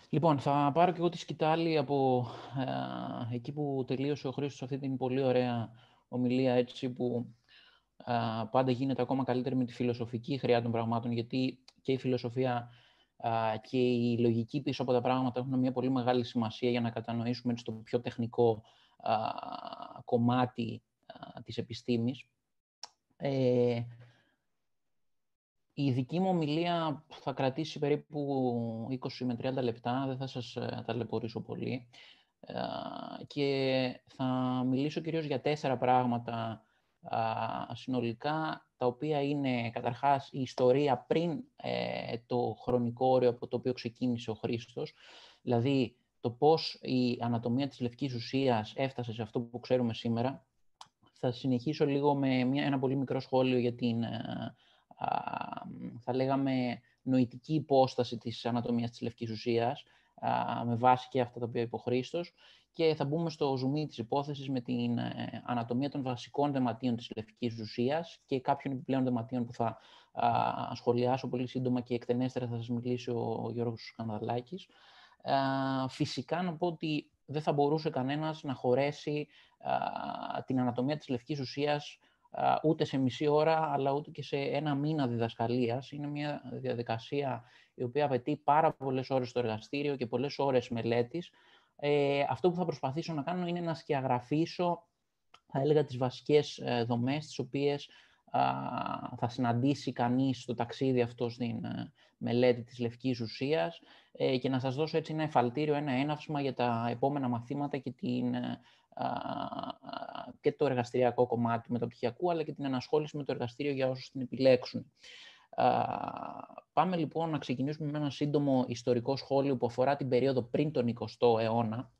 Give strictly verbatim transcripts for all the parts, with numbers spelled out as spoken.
Λοιπόν, θα πάρω και εγώ τη σκητάλη από ε, εκεί που τελείωσε ο Χρήστος αυτή την πολύ ωραία ομιλία, έτσι, που ε, πάντα γίνεται ακόμα καλύτερη με τη φιλοσοφική χρειά των πραγμάτων, γιατί και η φιλοσοφία ε, και η λογική πίσω από τα πράγματα έχουν μια πολύ μεγάλη σημασία για να κατανοήσουμε το πιο τεχνικό ε, κομμάτι ε, της επιστήμης. Ε, Η δική μου ομιλία θα κρατήσει περίπου είκοσι με τριάντα λεπτά, δεν θα σας ταλαιπωρήσω πολύ. Και θα μιλήσω κυρίως για τέσσερα πράγματα συνολικά, τα οποία είναι καταρχάς η ιστορία πριν το χρονικό όριο από το οποίο ξεκίνησε ο Χρήστος, δηλαδή το πώς η ανατομία της λευκής ουσίας έφτασε σε αυτό που ξέρουμε σήμερα. Θα συνεχίσω λίγο με μια, ένα πολύ μικρό σχόλιο για την, α, θα λέγαμε, νοητική υπόσταση της ανατομίας της λευκής ουσίας, α, με βάση και αυτά τα οποία είπε ο Χρήστος, και θα μπούμε στο ζουμί της υπόθεσης με την ε, ανατομία των βασικών δεματίων της λευκής ουσίας και κάποιων επιπλέον δεματίων που θα α, σχολιάσω πολύ σύντομα και εκτενέστερα θα σας μιλήσει ο Γιώργος Σκανδαλάκης. Α, φυσικά να πω ότι δεν θα μπορούσε κανένας να χωρέσει α, την ανατομία της λευκής ουσίας α, ούτε σε μισή ώρα, αλλά ούτε και σε ένα μήνα διδασκαλίας. Είναι μια διαδικασία η οποία απαιτεί πάρα πολλές ώρες στο εργαστήριο και πολλές ώρες μελέτης. Ε, αυτό που θα προσπαθήσω να κάνω είναι να σκιαγραφίσω, θα έλεγα, τις βασικές ε, δομές, τις οποίες α, θα συναντήσει κανείς στο ταξίδι αυτό στην ε, μελέτη της λευκής ουσίας, ε, και να σας δώσω έτσι ένα εφαλτήριο, ένα έναυσμα για τα επόμενα μαθήματα και, την, ε, α, και το εργαστηριακό κομμάτι του μεταπτυχιακού, αλλά και την ενασχόληση με το εργαστήριο για όσους την επιλέξουν. Α, πάμε λοιπόν να ξεκινήσουμε με ένα σύντομο ιστορικό σχόλιο που αφορά την περίοδο πριν τον εικοστό αιώνα,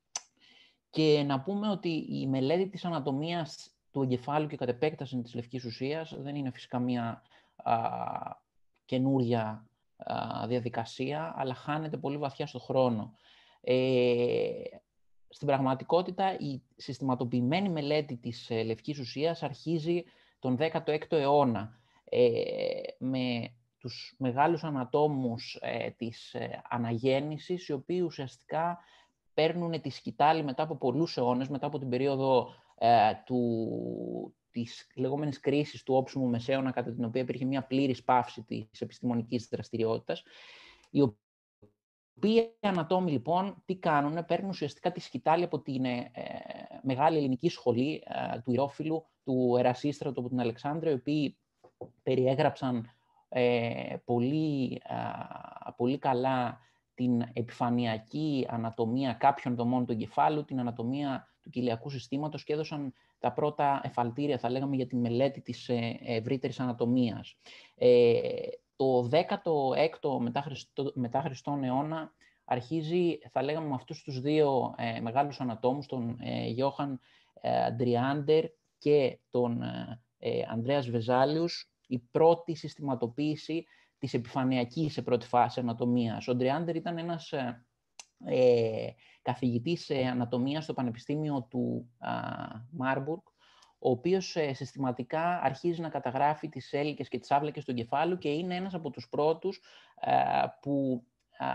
και να πούμε ότι η μελέτη της ανατομίας του εγκεφάλου και κατ' επέκταση της λευκής ουσίας δεν είναι φυσικά μια α, καινούρια α, διαδικασία, αλλά χάνεται πολύ βαθιά στο χρόνο. Ε, στην πραγματικότητα, η συστηματοποιημένη μελέτη της ε, λευκής ουσίας αρχίζει τον δέκατο έκτο αιώνα, ε, με τους μεγάλους ανατόμους ε, της ε, αναγέννησης, οι οποίοι ουσιαστικά παίρνουν τη σκητάλη μετά από πολλούς αιώνες, μετά από την περίοδο ε, του, της λεγόμενης κρίσης του όψιμου μεσαίωνα, κατά την οποία υπήρχε μια πλήρης πάυση της επιστημονικής δραστηριότητας. Οι οποίοι ανατόμοι, λοιπόν, τι κάνουν? Παίρνουν ουσιαστικά τη σκητάλη από την ε, μεγάλη ελληνική σχολή ε, του Ηρόφυλου, του Ερασίστρατου από την Αλεξάνδρεια, οι οποίοι περιέγραψαν ε, πολύ, ε, πολύ καλά την επιφανειακή ανατομία κάποιων δομών του εγκεφάλου, την ανατομία του κοιλιακού συστήματος, και έδωσαν τα πρώτα εφαλτήρια, θα λέγαμε, για τη μελέτη της ε, ευρύτερης ανατομίας. Ε, το δέκατο έκτο μετά, Χριστό, μετά Χριστόν αιώνα αρχίζει, θα λέγαμε, με αυτούς τους δύο ε, μεγάλους ανατόμους, τον ε, Γιώχαν ε, Ντριάντερ και τον ε, Ανδρέας Βεζάλιους, η πρώτη συστηματοποίηση της επιφανειακής, σε πρώτη φάση, ανατομίας. Ο Ντριάντερ ήταν ένας ε, ε, καθηγητής ε, ανατομίας στο Πανεπιστήμιο του Μάρμπουργκ, ο οποίος ε, συστηματικά αρχίζει να καταγράφει τις έλικες και τις άβλακες του εγκεφάλου και είναι ένας από τους πρώτους ε, που ε,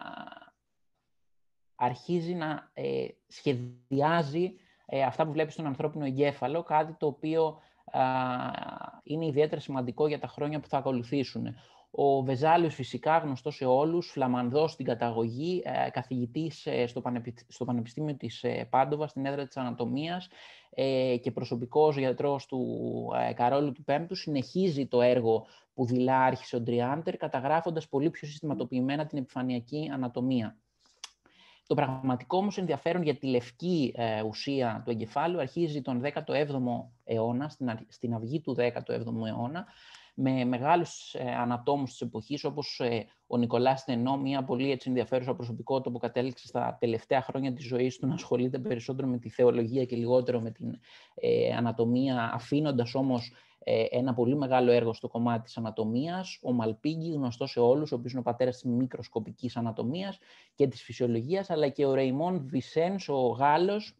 αρχίζει να ε, σχεδιάζει ε, αυτά που βλέπει στον ανθρώπινο εγκέφαλο, κάτι το οποίο α, είναι ιδιαίτερα σημαντικό για τα χρόνια που θα ακολουθήσουν. Ο Βεζάλιος, φυσικά γνωστός σε όλους, Φλαμανδός στην καταγωγή, ε, καθηγητής ε, στο, Πανεπι... στο Πανεπιστήμιο της ε, Πάντοβα, στην έδρα της Ανατομίας, ε, και προσωπικός γιατρός του ε, Καρόλου του Πέμπτου, συνεχίζει το έργο που δειλά άρχισε ο Ντριάντερ, καταγράφοντας πολύ πιο συστηματοποιημένα την επιφανειακή ανατομία. Το πραγματικό όμως ενδιαφέρον για τη λευκή ε, ουσία του εγκεφάλου αρχίζει τον δέκατο έβδομο αιώνα, στην, στην αυγή του δέκατου έβδομου αιώνα, με μεγάλους ε, ανατόμους της εποχής, όπως ε, ο Νικολάς Στενό, μια πολύ έτσι ενδιαφέρουσα προσωπικότητα που κατέληξε στα τελευταία χρόνια της ζωής του να ασχολείται περισσότερο με τη θεολογία και λιγότερο με την ε, ανατομία, αφήνοντας όμως ε, ένα πολύ μεγάλο έργο στο κομμάτι της ανατομίας. Ο Μαλπίγκη, γνωστός σε όλους, ο οποίος είναι ο πατέρας της μικροσκοπικής ανατομίας και της φυσιολογίας, αλλά και ο Ρεϊμόν Βισένς, ο Γάλλος,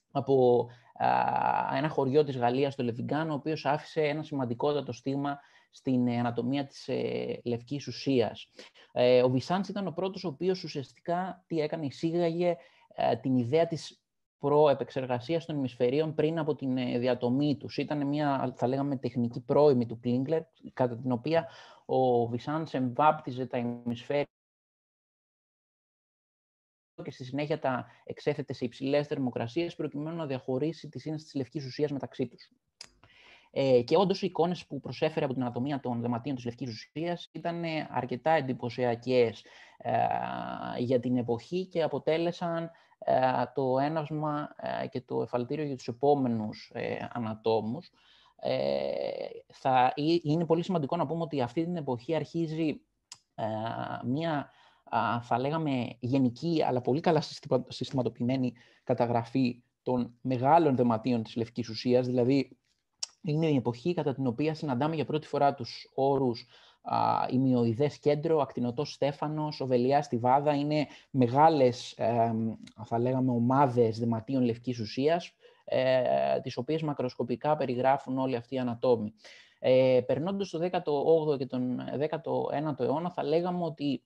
από α, ένα χωριό της Γαλλίας, το Λεβιγκάν, ο οποίος άφησε ένα σημαντικότατο στίγμα στην ανατομία της ε, λευκής ουσίας. Ε, ο Βισάντς ήταν ο πρώτος ο οποίος ουσιαστικά τι έκανε, εισήγαγε ε, την ιδέα της προεπεξεργασίας των ημισφαιρίων πριν από την ε, διατομή τους. Ήταν μια, θα λέγαμε, τεχνική πρώιμη του Κλίνγκλερ, κατά την οποία ο Βισάντς εμβάπτιζε τα ημισφαίρια και στη συνέχεια τα εξέθετε σε υψηλές θερμοκρασίες προκειμένου να διαχωρίσει τη σύνθεση της λευκής ουσίας μεταξύ τους. Ε, και όντως οι εικόνες που προσέφερε από την ανατομία των δωματίων της λευκής ουσίας ήταν αρκετά εντυπωσιακές ε, για την εποχή και αποτέλεσαν ε, το έναυσμα ε, και το εφαλτήριο για τους επόμενους ε, ανατόμους. Ε, θα, είναι πολύ σημαντικό να πούμε ότι αυτή την εποχή αρχίζει ε, μία, α, θα λέγαμε, γενική, αλλά πολύ καλά συστηματοποιημένη καταγραφή των μεγάλων δωματίων της λευκής ουσίας, δηλαδή είναι η εποχή κατά την οποία συναντάμε για πρώτη φορά τους όρους ημιοειδές κέντρο, ακτινωτός στέφανος, οβελιά στιβάδα. Είναι μεγάλες, ε, θα λέγαμε, ομάδες δωματίων λευκής ουσίας, ε, τις οποίες μακροσκοπικά περιγράφουν όλοι αυτοί οι ανατόμοι. Ε, περνώντας το δέκατο όγδοο και τον δέκατο ένατο αιώνα, θα λέγαμε ότι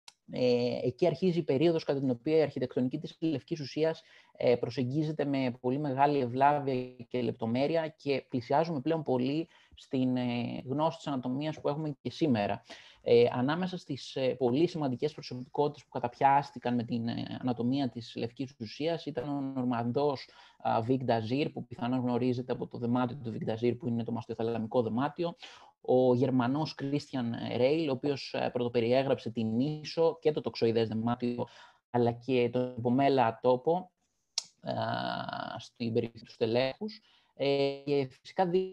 Ε, εκεί αρχίζει η περίοδος κατά την οποία η αρχιτεκτονική της λευκής ουσίας ε, προσεγγίζεται με πολύ μεγάλη ευλάβεια και λεπτομέρεια και πλησιάζουμε πλέον πολύ στην ε, γνώση της ανατομίας που έχουμε και σήμερα. Ε, ανάμεσα στις ε, πολύ σημαντικές προσωπικότητες που καταπιάστηκαν με την ε, ανατομία της λευκής ουσίας ήταν ο Νορμανδός Βικ Νταζίρ, που πιθανόν γνωρίζετε από το δωμάτιο του Βικ Νταζίρ, που είναι το μαστιοθαλαμικό δωμάτιο, ο Γερμανός Κρίστιαν Ρέιλ, ο οποίος πρωτοπεριέγραψε την ίσο και το τοξοειδές δωμάτιο, αλλά και τον υπομέλα τόπο ε, στην περίπτωση του στελέχους. Ε, και φυσικά δύο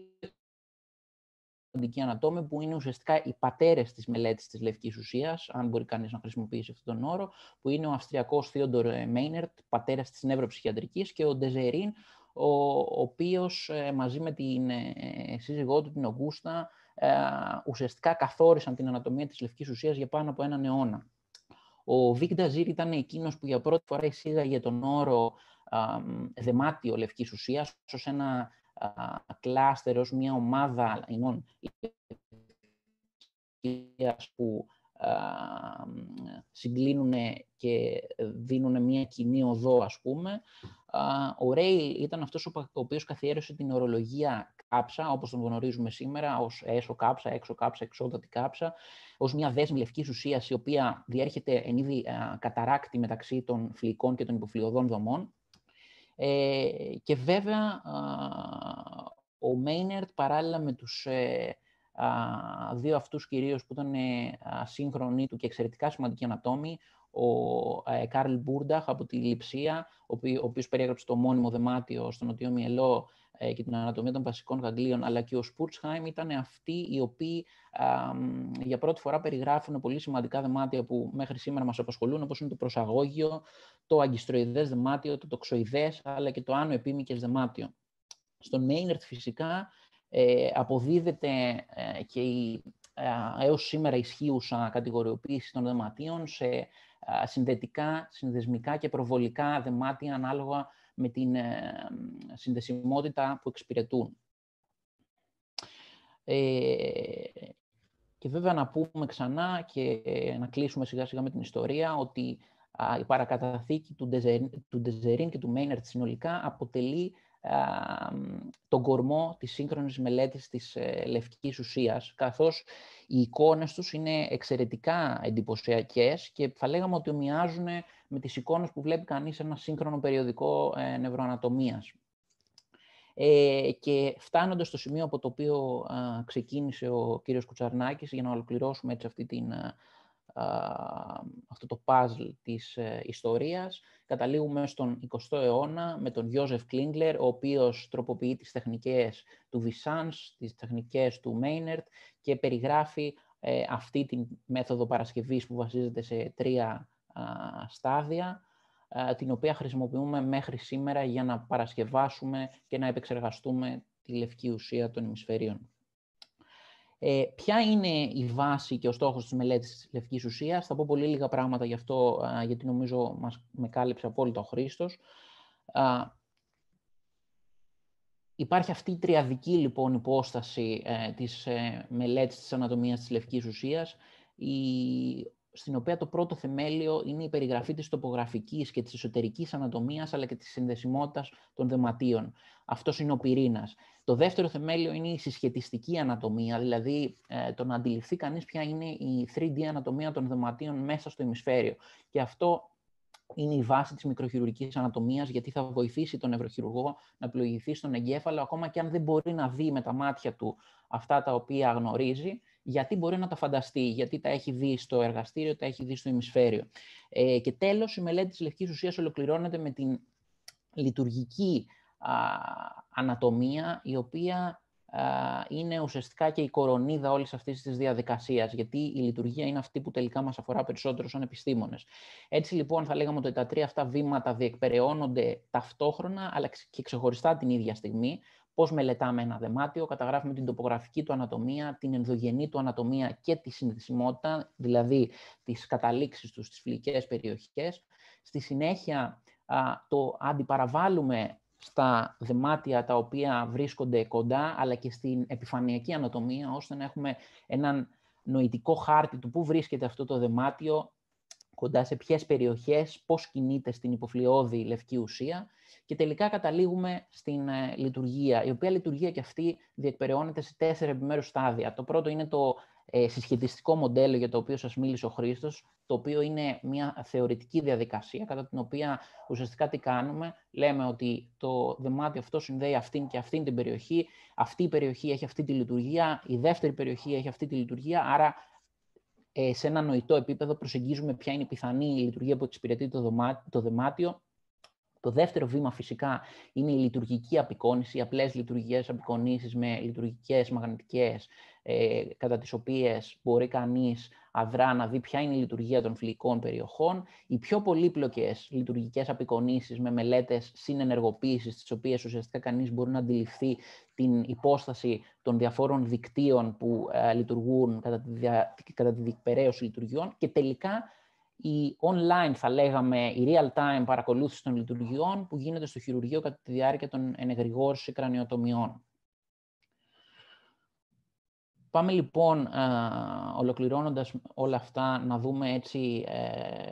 σημαντικοί ανατόμοι που είναι ουσιαστικά οι πατέρες της μελέτης της λευκής ουσίας, αν μπορεί κανείς να χρησιμοποιήσει αυτόν τον όρο, που είναι ο Αυστριακός Θείοντορ Μέινερτ, πατέρας της νευροψυχιατρικής, και ο Ντεζερίν, ο οποίος μαζί με την σύζυγό του, την Ογκούστα, ουσιαστικά καθόρισαν την ανατομία της λευκής ουσίας για πάνω από έναν αιώνα. Ο Βικ Νταζίρ ήταν εκείνος που για πρώτη φορά εισήγαγε τον όρο δωμάτιο λευκής ουσίας ως ένα κλάστερ, ως μια ομάδα ινών που συγκλίνουν και δίνουν μια κοινή οδό, ας πούμε. Ο Ρέιλ ήταν αυτός ο οποίος καθιέρωσε την ορολογία κάψα, όπως τον γνωρίζουμε σήμερα, ως έσω κάψα, έξω κάψα, εξόδατη κάψα, ως μια δέσμη λευκής ουσίας, η οποία διέρχεται εν είδη καταράκτη μεταξύ των φλοιικών και των υποφλοιωδών δομών. Ε, και βέβαια, ο Μέινερτ, παράλληλα με τους ε, α, δύο αυτούς κυρίως που ήταν ε, σύγχρονοι του και εξαιρετικά σημαντικοί ανατόμοι, ο ε, Καρλ Μπούρνταχ από τη Λειψία, ο, οποίο, ο οποίος περιέγραψε το μόνιμο δωμάτιο στο νοτιό μυελό ε, και την ανατομία των βασικών γαγγλίων, αλλά και ο Σπουρτσχάιμ, ήταν αυτοί οι οποίοι α, για πρώτη φορά περιγράφουν πολύ σημαντικά δωμάτια που μέχρι σήμερα μας απασχολούν, όπως είναι το προσαγώγιο, το αγκιστροειδές δωμάτιο, το τοξοειδές, αλλά και το άνω επίμικες δωμάτιο. Στον Μέινερτ φυσικά ε, αποδίδεται ε, και η ε, έως σήμερα ισχύουσα κατηγοριοποίηση των δωματίων σε ε, συνδετικά, συνδεσμικά και προβολικά δωμάτια ανάλογα με την ε, συνδεσιμότητα που εξυπηρετούν. Ε, και βέβαια να πούμε ξανά και ε, να κλείσουμε σιγά σιγά με την ιστορία ότι η παρακαταθήκη του Ντεζερίν και του Μέινερτ συνολικά αποτελεί α, τον κορμό της σύγχρονης μελέτης της ε, λευκής ουσίας, καθώς οι εικόνες τους είναι εξαιρετικά εντυπωσιακές και θα λέγαμε ότι ομοιάζουν με τις εικόνες που βλέπει κανείς σε ένα σύγχρονο περιοδικό ε, νευροανατομίας. Ε, και φτάνοντας στο σημείο από το οποίο α, ξεκίνησε ο κύριος Κουτσαρνάκης, για να ολοκληρώσουμε έτσι αυτή την... αυτό το puzzle της ε, ιστορίας, καταλήγουμε στον εικοστό αιώνα με τον Γιώζεφ Κλίνγκλερ, ο οποίος τροποποιεί τις τεχνικές του Βισάντς, τις τεχνικές του Μέινερτ και περιγράφει ε, αυτή τη μέθοδο παρασκευής που βασίζεται σε τρία α, στάδια, α, την οποία χρησιμοποιούμε μέχρι σήμερα για να παρασκευάσουμε και να επεξεργαστούμε τη λευκή ουσία των ημισφαιρίων. Ε, ποια είναι η βάση και ο στόχος της μελέτης της λευκής ουσίας? Θα πω πολύ λίγα πράγματα γι' αυτό, α, γιατί νομίζω μας με κάλυψε απόλυτα ο Χρήστος. Α, Υπάρχει αυτή η τριαδική λοιπόν υπόσταση ε, της ε, μελέτης της ανατομίας της λευκής ουσίας, η, στην οποία το πρώτο θεμέλιο είναι η περιγραφή της τοπογραφικής και της εσωτερικής ανατομίας, αλλά και της συνδεσιμότητας των δεματίων. Αυτός είναι ο πυρήνας. Το δεύτερο θεμέλιο είναι η συσχετιστική ανατομία, δηλαδή ε, το να αντιληφθεί κανείς ποια είναι η θρι ντι ανατομία των δεματίων μέσα στο ημισφαίριο. Και αυτό είναι η βάση της μικροχειρουργικής ανατομίας, γιατί θα βοηθήσει τον νευροχειρουργό να πλοηγηθεί στον εγκέφαλο, ακόμα και αν δεν μπορεί να δει με τα μάτια του αυτά τα οποία γνωρίζει, γιατί μπορεί να τα φανταστεί, γιατί τα έχει δει στο εργαστήριο, τα έχει δει στο ημισφαίριο. Ε, και τέλος, η μελέτη της λευκής ουσίας ολοκληρώνεται με την λειτουργική α, ανατομία, η οποία είναι ουσιαστικά και η κορονίδα όλης αυτής της διαδικασίας, γιατί η λειτουργία είναι αυτή που τελικά μας αφορά περισσότερο σαν επιστήμονες. Έτσι λοιπόν θα λέγαμε ότι τα τρία αυτά βήματα διεκπεραιώνονται ταυτόχρονα, αλλά και ξεχωριστά την ίδια στιγμή. Πώς μελετάμε ένα δεμάτιο, καταγράφουμε την τοπογραφική του ανατομία, την ενδογενή του ανατομία και τη συνδεσιμότητα, δηλαδή τις καταλήξεις του στις φυλικές περιοχές. Στη συνέχεια το αντιπαραβάλλουμε στα δεμάτια τα οποία βρίσκονται κοντά, αλλά και στην επιφανειακή ανατομία, ώστε να έχουμε έναν νοητικό χάρτη του πού βρίσκεται αυτό το δεμάτιο, κοντά σε ποιες περιοχές, πώς κινείται στην υποφλοιώδη λευκή ουσία, και τελικά καταλήγουμε στην ε, λειτουργία, η οποία λειτουργία και αυτή διεκπεραιώνεται σε τέσσερα επιμέρους στάδια. Το πρώτο είναι το ε, συσχετιστικό μοντέλο για το οποίο σας μίλησε ο Χρήστος, το οποίο είναι μια θεωρητική διαδικασία, κατά την οποία ουσιαστικά τι κάνουμε, λέμε ότι το δεμάτιο αυτό συνδέει αυτήν και αυτήν την περιοχή, αυτή η περιοχή έχει αυτή τη λειτουργία, η δεύτερη περιοχή έχει αυτή τη λειτουργία, άρα ε, σε ένα νοητό επίπεδο προσεγγίζουμε ποια είναι η πιθανή λειτουργία που εξυπηρετεί το, δωμά, το δεμάτιο. Το δεύτερο βήμα φυσικά είναι η λειτουργική απεικόνηση, οι απλές λειτουργικές απεικονίσεις με λειτουργικές μαγνητικές, ε, κατά τις οποίες μπορεί κανείς αδρά να δει ποια είναι η λειτουργία των φυλικών περιοχών. Οι πιο πολύπλοκες λειτουργικές απεικονίσεις με μελέτες συνενεργοποίησης, τις οποίες ουσιαστικά κανείς μπορεί να αντιληφθεί την υπόσταση των διαφόρων δικτύων που ε, λειτουργούν κατά τη, δια, κατά τη διεκπεραίωση λειτουργιών, και τελικά η online, θα λέγαμε, η real-time παρακολούθηση των λειτουργιών που γίνεται στο χειρουργείο κατά τη διάρκεια των ενεγρηγόρησης κρανιοτομιών. Πάμε λοιπόν, ε, ολοκληρώνοντας όλα αυτά, να δούμε έτσι ε,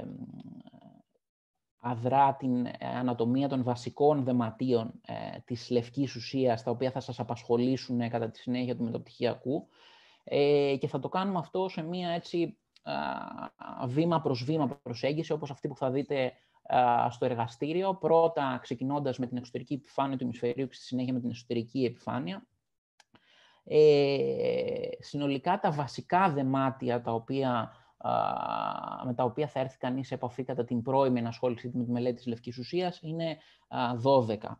αδρά την ανατομία των βασικών δεματίων ε, της λευκής ουσίας, τα οποία θα σας απασχολήσουν ε, κατά τη συνέχεια του μεταπτυχιακού, ε, και θα το κάνουμε αυτό σε μία έτσι βήμα προς βήμα προσέγγιση, όπως αυτή που θα δείτε στο εργαστήριο, πρώτα ξεκινώντας με την εξωτερική επιφάνεια του ημισφαιρίου και στη συνέχεια με την εσωτερική επιφάνεια. Ε, συνολικά τα βασικά δεμάτια τα οποία, με τα οποία θα έρθει κανείς σε επαφή κατά την πρώιμη ενασχόλησή με τη μελέτη της λευκής ουσίας είναι δώδεκα.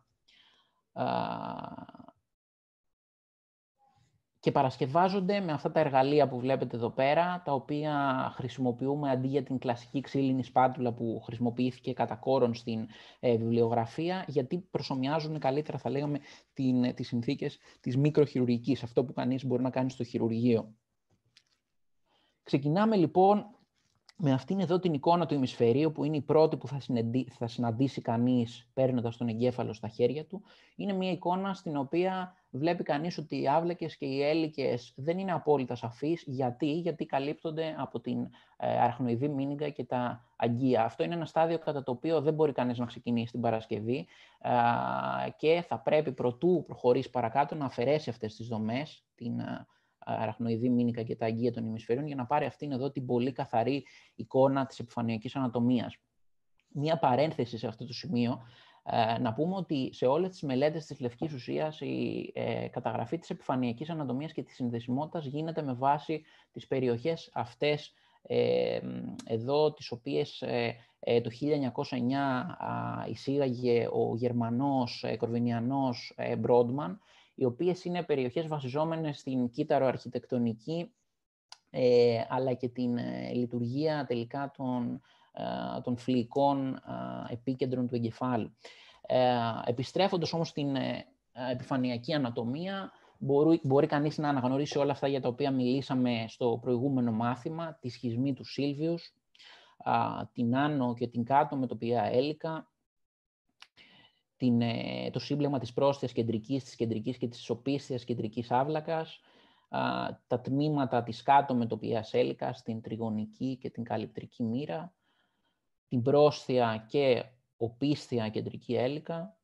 Και παρασκευάζονται με αυτά τα εργαλεία που βλέπετε εδώ πέρα, τα οποία χρησιμοποιούμε αντί για την κλασική ξύλινη σπάτουλα που χρησιμοποιήθηκε κατά κόρον στην ε, βιβλιογραφία, γιατί προσομοιάζουν καλύτερα, θα λέγαμε, την, τις συνθήκες της μικροχειρουργικής, αυτό που κανείς μπορεί να κάνει στο χειρουργείο. Ξεκινάμε λοιπόν με αυτήν εδώ την εικόνα του ημισφαιρίου, που είναι η πρώτη που θα, συνεντή, θα συναντήσει κανείς παίρνοντας τον εγκέφαλο στα χέρια του. Είναι μια εικόνα στην οποία βλέπει κανείς ότι οι άβλεκες και οι έλικες δεν είναι απόλυτα σαφείς. Γιατί, Γιατί καλύπτονται από την ε, αραχνοειδή μήνυγκα και τα αγκία. Αυτό είναι ένα στάδιο κατά το οποίο δεν μπορεί κανείς να ξεκινήσει την Παρασκευή ε, και θα πρέπει προτού προχωρήσει παρακάτω να αφαιρέσει αυτές τις δομές, την αραχνοειδή μήνυγκα και τα αγκία των ημισφαιρίων, για να πάρει αυτήν εδώ την πολύ καθαρή εικόνα της επιφανειακής ανατομίας. Μία παρένθεση σε αυτό το σημείο, ε, να πούμε ότι σε όλες τις μελέτες της λευκής ουσίας η ε, καταγραφή της επιφανειακής ανατομίας και της συνδεσιμότητας γίνεται με βάση τις περιοχές αυτές ε, εδώ, τις οποίες ε, ε, το χίλια εννιακόσια εννιά ε, εισήγαγε ο Γερμανός ε, Κορβινιανός ε, Μπρόντμαν, οι οποίες είναι περιοχές βασιζόμενες στην κύτταρο-αρχιτεκτονική, ε, αλλά και την ε, λειτουργία τελικά των, ε, των φλοιικών ε, επίκεντρων του εγκεφάλου. Ε, επιστρέφοντας όμως στην ε, επιφανειακή ανατομία, μπορεί, μπορεί κανείς να αναγνωρίσει όλα αυτά για τα οποία μιλήσαμε στο προηγούμενο μάθημα, τη σχισμή του Σίλβιους, ε, την άνω και την κάτω μετοπία έλικα, την, ε, το σύμπλεγμα της πρόσθετης κεντρικής, της κεντρικής και της οπίσθιας κεντρικής άβλακας, α, τα τμήματα της κάτω μετωπιαίας έλικας, την τριγωνική και την καλυπτρική μοίρα, την πρόσθεια και οπίσθια κεντρική έλικα,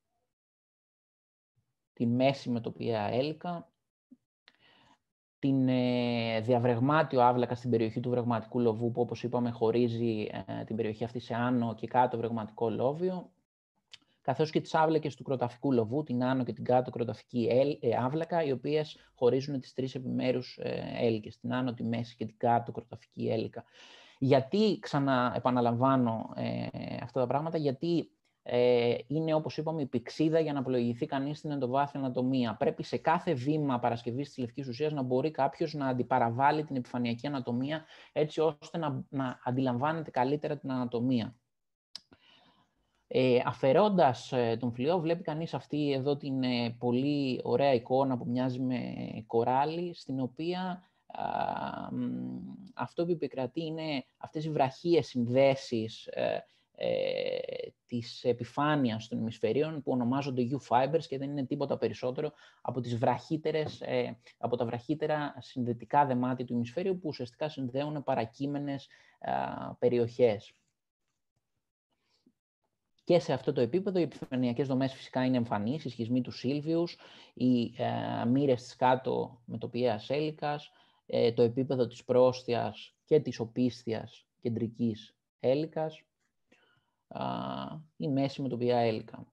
την μέση μετωπιαία έλικα, την ε, διαβρεγμάτιο άβλακα στην περιοχή του βρεγματικού λοβού, που όπως είπαμε χωρίζει ε, την περιοχή αυτή σε άνω και κάτω βρεγματικό λόβιο, καθώς και τις άβλακες του κροταφικού λοβού, την άνω και την κάτω κροταφική ε, άβλακα, οι οποίες χωρίζουν τις τρεις επιμέρους ε, έλικες, την άνω, τη μέση και την κάτω κροταφική έλικα. Γιατί, ξαναεπαναλαμβάνω ε, αυτά τα πράγματα, γιατί ε, είναι, όπως είπαμε, η πηξίδα για να πλοηγηθεί κανείς στην εντοβάθμια ανατομία. Πρέπει σε κάθε βήμα παρασκευής της λευκής ουσίας να μπορεί κάποιος να αντιπαραβάλει την επιφανειακή ανατομία, έτσι ώστε να, να αντιλαμβάνεται καλύτερα την ανατομία. Ε, αφαιρώντας ε, τον φλοιό, βλέπει κανείς αυτή εδώ την ε, πολύ ωραία εικόνα που μοιάζει με κοράλι, στην οποία α, αυτό που επικρατεί είναι αυτές οι βραχίες συνδέσεις ε, ε, της επιφάνειας των ημισφαιρίων, που ονομάζονται U-fibers και δεν είναι τίποτα περισσότερο από, τις βραχύτερες, ε, από τα βραχύτερα συνδετικά δεμάτια του ημισφαίριου, που ουσιαστικά συνδέουν παρακείμενες ε, περιοχές. Και σε αυτό το επίπεδο οι επιφανειακές δομές φυσικά είναι εμφανείς, οι σχισμοί του Σίλβιους, οι ε, μοίρες της κάτω μετωπιαίας έλικας, ε, το επίπεδο της πρόσθειας και της οπίσθιας κεντρικής έλικας, ε, η μέση μετωπιαία έλικα.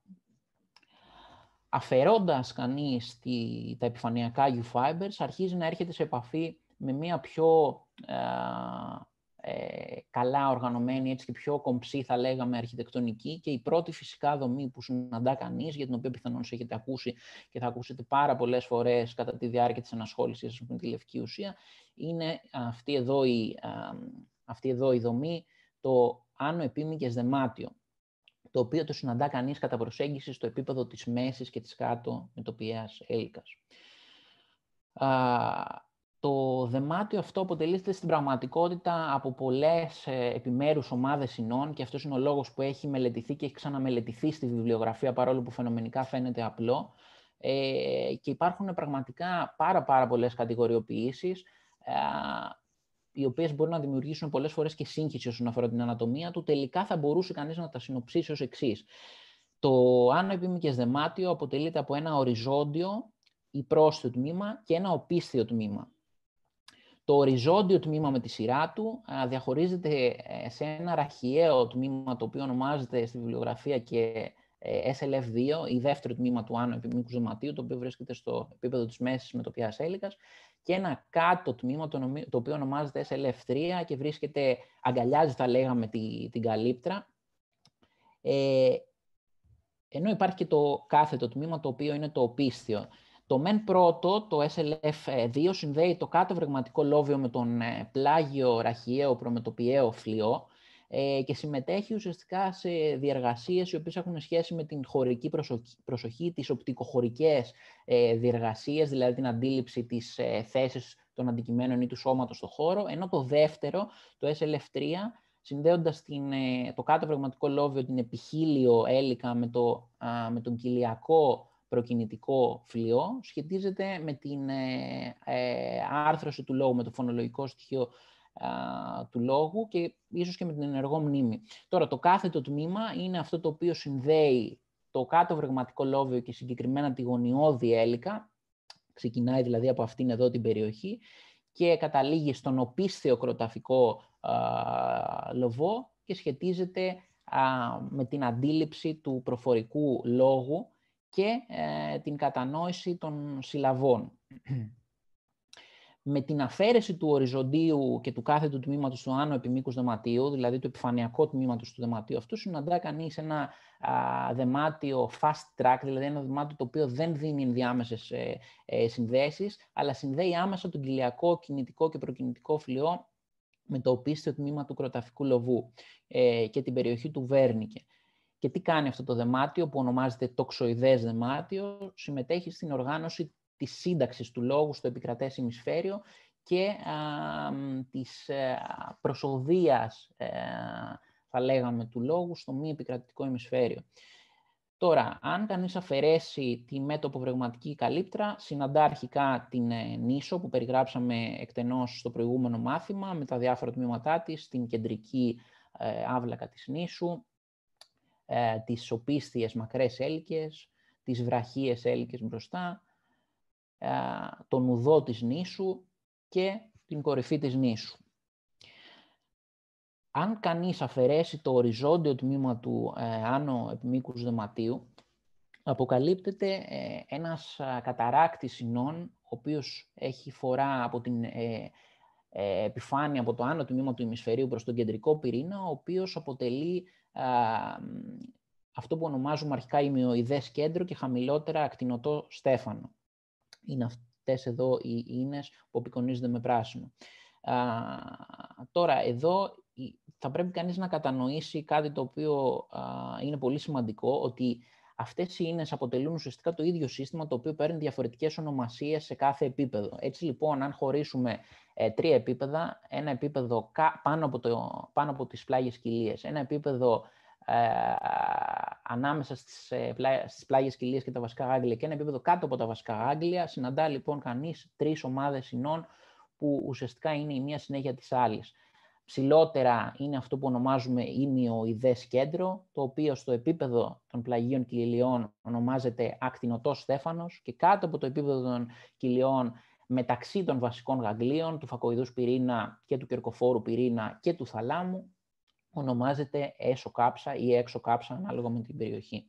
Αφαιρώντας κανείς τη, τα επιφανειακά U-fibers, αρχίζει να έρχεται σε επαφή με μια πιο ε, Ε, καλά οργανωμένη, έτσι και πιο κομψή, θα λέγαμε, αρχιτεκτονική, και η πρώτη φυσικά δομή που συναντά κανείς, για την οποία πιθανώς έχετε ακούσει και θα ακούσετε πάρα πολλές φορές κατά τη διάρκεια της ανασχόλησης με τη λευκή ουσία, είναι αυτή εδώ η, αυτή εδώ η δομή, το άνω επίμικες δεμάτιο, το οποίο το συναντά κανείς κατά προσέγγιση στο επίπεδο της μέσης και της κάτω μετωπιαίας έλικας. Το δεμάτιο αυτό αποτελείται στην πραγματικότητα από πολλές ε, επιμέρους ομάδες ινών, και αυτός είναι ο λόγος που έχει μελετηθεί και έχει ξαναμελετηθεί στη βιβλιογραφία, παρόλο που φαινομενικά φαίνεται απλό. Ε, και υπάρχουν πραγματικά πάρα, πάρα πολλές κατηγοριοποιήσεις, ε, οι οποίες μπορούν να δημιουργήσουν πολλές φορές και σύγχυση όσον αφορά την ανατομία του. Τελικά θα μπορούσε κανείς να τα συνοψίσει ως εξής. Το άνω επίμικες δεμάτιο αποτελείται από ένα οριζόντιο ή πρόσθετο τμήμα και ένα οπίσθιο τμήμα. Το οριζόντιο τμήμα με τη σειρά του διαχωρίζεται σε ένα ραχιαίο τμήμα, το οποίο ονομάζεται στη βιβλιογραφία και ες ελ εφ δύο, η δεύτερο τμήμα του άνω επιμήκους δωματίου, το οποίο βρίσκεται στο επίπεδο της μέσης μετωπιαίας έλικας, και ένα κάτω τμήμα, το οποίο ονομάζεται ες ελ εφ τρία και βρίσκεται, αγκαλιάζει, θα λέγαμε, τη, την καλύπτρα. Ε, ενώ υπάρχει και το κάθετο τμήμα, το οποίο είναι το οπίσθιο. Το μεν πρώτο, το ες ελ εφ δύο, συνδέει το κάτω βρεγματικό λόβιο με τον πλάγιο ραχιαίο προμετωπιαίο φλοιό ε, και συμμετέχει ουσιαστικά σε διεργασίες οι οποίες έχουν σχέση με την χωρική προσοχή, προσοχή τις οπτικοχωρικές ε, διεργασίες, δηλαδή την αντίληψη της ε, θέσης των αντικειμένων ή του σώματος στο χώρο, ενώ το δεύτερο, το ες ελ εφ τρία, συνδέοντας την, ε, το κάτω βρεγματικό λόβιο, την επιχείλιο έλικα με, το, α, με τον κοιλιακό προκινητικό φλοιό, σχετίζεται με την ε, ε, άρθρωση του λόγου, με το φωνολογικό στοιχείο α, του λόγου και ίσως και με την ενεργό μνήμη. Τώρα, το κάθετο τμήμα είναι αυτό το οποίο συνδέει το κάτω βρεγματικό λόβιο και συγκεκριμένα τη γωνιώδη έλικα, ξεκινάει δηλαδή από αυτήν εδώ την περιοχή και καταλήγει στον οπίσθιο κροταφικό α, λοβό και σχετίζεται α, με την αντίληψη του προφορικού λόγου και ε, την κατανόηση των συλλαβών. Με την αφαίρεση του οριζοντίου και του κάθετου τμήματος του άνω επιμήκους δωματίου, δηλαδή του επιφανειακού τμήματος του δωματίου αυτού, συναντά κανείς ένα α, δωμάτιο fast track, δηλαδή ένα δωμάτιο το οποίο δεν δίνει ενδιάμεσες ε, ε, συνδέσεις, αλλά συνδέει άμεσα τον κοιλιακό, κινητικό και προκινητικό φλοιό με το οπίσθιο τμήμα του κροταφικού λοβού ε, και την περιοχή του Βέρνικε. Και τι κάνει αυτό το δωμάτιο που ονομάζεται τοξοειδές δωμάτιο? Συμμετέχει στην οργάνωση της σύνταξης του λόγου στο επικρατές ημισφαίριο και α, της α, προσοδείας, α, θα λέγαμε, του λόγου στο μη επικρατητικό ημισφαίριο. Τώρα, αν κανείς αφαιρέσει τη μέτωπο βρεγματική καλύπτρα, συναντά αρχικά την ε, νήσο που περιγράψαμε εκτενώς στο προηγούμενο μάθημα, με τα διάφορα τμήματά της, την κεντρική ε, άβλακα της νήσου, ε, τις οπίσθιες μακρές έλικες, τις βραχίες έλικες μπροστά, ε, τον ουδό της νήσου και την κορυφή της νήσου. Αν κανείς αφαιρέσει το οριζόντιο τμήμα του ε, άνω επιμήκους δωματίου, αποκαλύπτεται ε, ένας α, καταράκτης ινών, ο οποίος έχει φορά από την ε, ε, επιφάνεια, από το άνω τμήμα του ημισφαιρίου προς τον κεντρικό πυρήνα, ο οποίος αποτελεί α, αυτό που ονομάζουμε αρχικά ημιοειδές κέντρο και χαμηλότερα ακτινωτό στέφανο. Είναι αυτές εδώ οι ίνες που απεικονίζονται με πράσινο. Α, τώρα, εδώ θα πρέπει κανείς να κατανοήσει κάτι το οποίο α, είναι πολύ σημαντικό, ότι αυτές οι ίνες αποτελούν ουσιαστικά το ίδιο σύστημα, το οποίο παίρνει διαφορετικές ονομασίες σε κάθε επίπεδο. Έτσι λοιπόν, αν χωρίσουμε ε, τρία επίπεδα, ένα επίπεδο πάνω από, το, πάνω από τις πλάγιες κοιλίες, ένα επίπεδο ε, ανάμεσα στις, ε, πλά, στις πλάγιες κοιλίες και τα βασικά γάγγλια και ένα επίπεδο κάτω από τα βασικά γάγγλια, συναντά λοιπόν κανείς τρεις ομάδες ινών που ουσιαστικά είναι η μία συνέχεια της άλλης. Ψηλότερα είναι αυτό που ονομάζουμε ημιοειδές κέντρο, το οποίο στο επίπεδο των πλαγίων κοιλιών ονομάζεται ακτινωτός στέφανος και κάτω από το επίπεδο των κοιλιών μεταξύ των βασικών γαγγλίων, του φακοειδούς πυρήνα και του κερκοφόρου πυρήνα και του θαλάμου, ονομάζεται έσω κάψα ή έξω κάψα, ανάλογα με την περιοχή.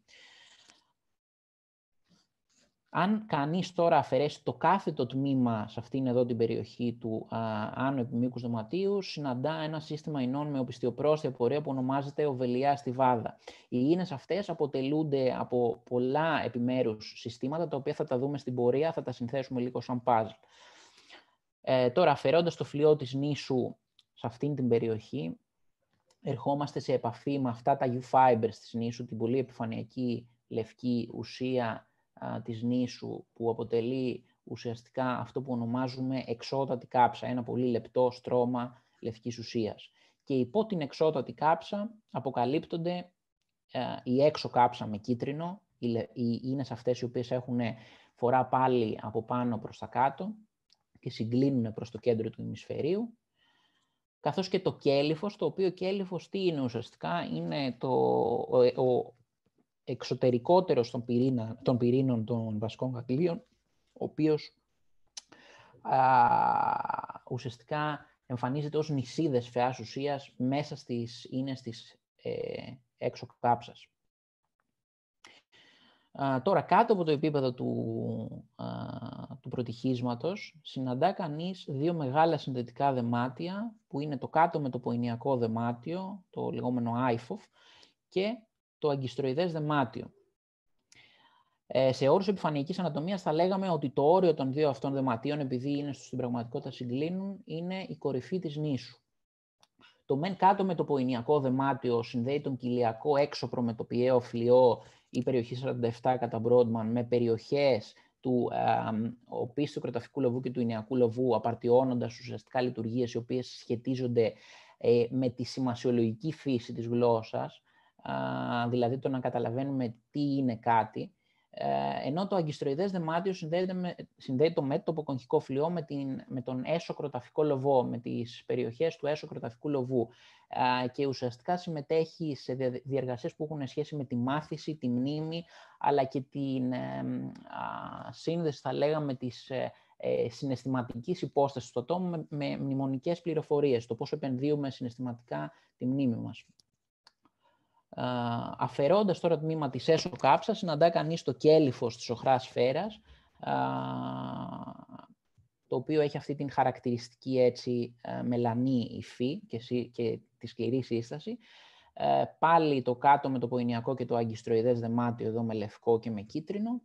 Αν κανείς τώρα αφαιρέσει το κάθετο τμήμα σε αυτήν εδώ την περιοχή του α, άνω επιμήκους δωματίου, συναντά ένα σύστημα ινών με οπισθιοπρόσθετη πορεία που ονομάζεται οβελιά στιβάδα. Οι ίνες αυτές αποτελούνται από πολλά επιμέρους συστήματα, τα οποία θα τα δούμε στην πορεία, θα τα συνθέσουμε λίγο σαν puzzle. Ε, τώρα, αφαιρώντας το φλοιό της νήσου σε αυτήν την περιοχή, ερχόμαστε σε επαφή με αυτά τα U-fibers της νήσου, την πολύ επιφανειακή λευκή ουσία της νήσου, που αποτελεί ουσιαστικά αυτό που ονομάζουμε εξώτατη κάψα, ένα πολύ λεπτό στρώμα λευκής ουσίας. Και υπό την εξώτατη κάψα αποκαλύπτονται ε, η έξω κάψα με κίτρινο, είναι σε αυτές οι οποίες έχουν φορά πάλι από πάνω προς τα κάτω και συγκλίνουν προς το κέντρο του ημισφαιρίου, καθώς και το κέλυφος, το οποίο κέλυφος τι είναι ουσιαστικά, είναι το, ο, ο εξωτερικότερος των, πυρήνα, των πυρήνων των βασικών γαγγλίων, ο οποίος α, ουσιαστικά εμφανίζεται ως νησίδες φαιάς ουσίας μέσα στις ίνες της ε, έξω κάψας. Α, τώρα, κάτω από το επίπεδο του, α, του πρωτυχίσματος, συναντά κανείς δύο μεγάλα συνδετικά δεμάτια, που είναι το κάτω μετωποηνιακό δεμάτιο, το λεγόμενο άιφοφ, και το αγκιστροειδές δεμάτιο. Ε, σε όρους επιφανειακής ανατομίας θα λέγαμε ότι το όριο των δύο αυτών δεματίων, επειδή είναι στην πραγματικότητα συγκλίνουν, είναι η κορυφή της νήσου. Το μεν κάτω μετωποηνιακό δεμάτιο συνδέει τον κοιλιακό έξωπρο με το πιαίο φλοιό ή περιοχή σαράντα επτά κατά Brodmann με περιοχές του ε, οπίστου κροταφικού λοβού και του ινιακού λοβού, απαρτιώνοντας ουσιαστικά λειτουργίες οι οποίες σχετίζονται ε, με τη σημασιολογική φύση της γλώσσας, Uh, δηλαδή το να καταλαβαίνουμε τι είναι κάτι, uh, ενώ το αγκιστροειδές δεμάτιο συνδέεται, με, συνδέει το μέτωπο κογχικό φλοιό με, την, με τον έσω κροταφικό λοβό, με τις περιοχές του έσω κροταφικού λοβού uh, και ουσιαστικά συμμετέχει σε διεργασίες που έχουν σχέση με τη μάθηση, τη μνήμη, αλλά και την uh, uh, σύνδεση, θα λέγαμε, της uh, uh, συναισθηματικής υπόστασης του ατόμου με, με μνημονικές πληροφορίες, το πώς επενδύουμε συναισθηματικά τη μνήμη μας. Uh, αφαιρώντας τώρα το τμήμα της έσω κάψας, συναντά κανείς το κέλυφος της οχράς σφαίρας, uh, το οποίο έχει αυτή την χαρακτηριστική έτσι, uh, μελανή υφή και, και τη σκληρή σύσταση. Uh, πάλι το κάτω μετωποηνιακό και το αγκιστροειδές δεμάτιο εδώ με λευκό και με κίτρινο.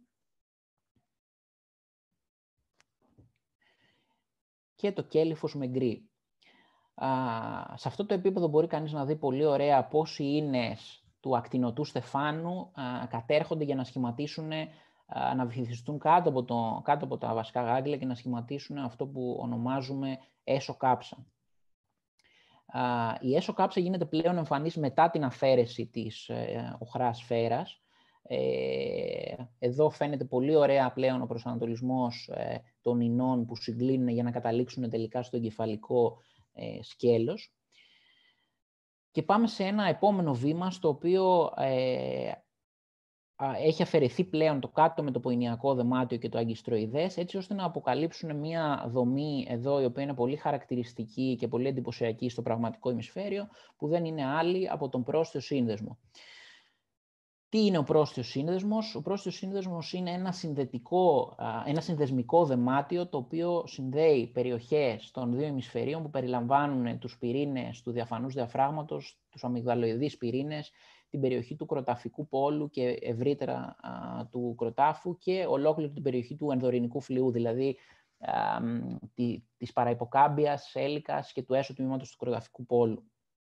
Και το κέλυφος με γκρι. Uh, σε αυτό το επίπεδο μπορεί κανείς να δει πολύ ωραία πώς οι ίνες του ακτινωτού στεφάνου α, κατέρχονται για να σχηματίσουν, α, να βυθιστούν κάτω από, το, κάτω από τα βασικά γάγγλια και να σχηματίσουν αυτό που ονομάζουμε έσω κάψα. Α, η έσω κάψα γίνεται πλέον εμφανής μετά την αφαίρεση της ε, οχράς σφαίρας Ε, εδώ φαίνεται πολύ ωραία πλέον ο προσανατολισμός ε, των ινών που συγκλίνουν για να καταλήξουν τελικά στο εγκεφαλικό ε, σκέλος. Και πάμε σε ένα επόμενο βήμα, στο οποίο ε, έχει αφαιρεθεί πλέον το κάτω μετοποϊνιακό δεμάτιο και το αγκιστροειδές, έτσι ώστε να αποκαλύψουν μια δομή εδώ, η οποία είναι πολύ χαρακτηριστική και πολύ εντυπωσιακή στο πραγματικό ημισφαίριο, που δεν είναι άλλη από τον πρόσθετο σύνδεσμο. Τι είναι ο πρόσθετος σύνδεσμος? Ο πρόσθετος σύνδεσμος είναι ένα, συνδετικό, ένα συνδεσμικό δεμάτιο, το οποίο συνδέει περιοχές των δύο ημισφαιρίων που περιλαμβάνουν τους πυρήνες του διαφανούς διαφράγματος, τους αμυγδαλοειδείς πυρήνες, την περιοχή του κροταφικού πόλου και ευρύτερα α, του κροτάφου και ολόκληρη την περιοχή του ενδορυνικού φλοιού, δηλαδή α, τη, της παραϋποκάμπιας, έλικας και του έσω τμήματος του κροταφικού πόλου.